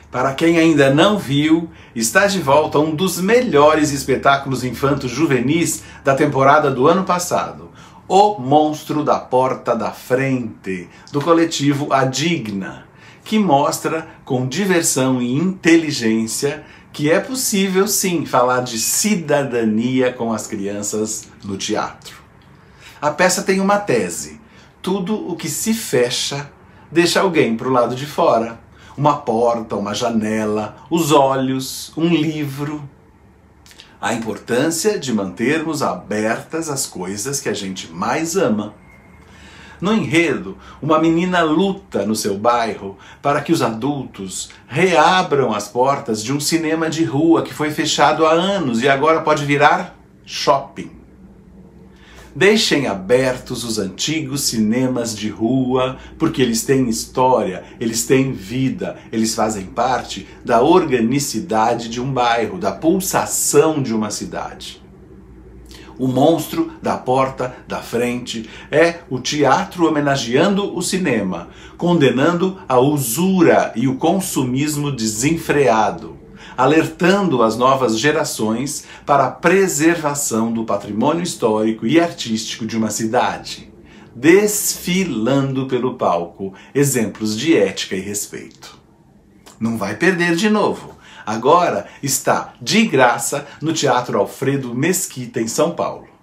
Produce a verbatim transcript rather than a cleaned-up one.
Para quem ainda não viu, está de volta um dos melhores espetáculos infantos juvenis da temporada do ano passado, O Monstro da Porta da Frente, do coletivo A Digna, que mostra com diversão e inteligência que é possível sim falar de cidadania com as crianças no teatro. A peça tem uma tese: tudo o que se fecha deixa alguém para o lado de fora. Uma porta, uma janela, os olhos, um livro. A importância de mantermos abertas as coisas que a gente mais ama. No enredo, uma menina luta no seu bairro para que os adultos reabram as portas de um cinema de rua que foi fechado há anos e agora pode virar shopping. Deixem abertos os antigos cinemas de rua, porque eles têm história, eles têm vida, eles fazem parte da organicidade de um bairro, da pulsação de uma cidade. O Monstro da Porta da Frente é o teatro homenageando o cinema, condenando a usura e o consumismo desenfreado, alertando as novas gerações para a preservação do patrimônio histórico e artístico de uma cidade, desfilando pelo palco exemplos de ética e respeito. Não vai perder de novo. Agora está de graça no Teatro Alfredo Mesquita, em São Paulo.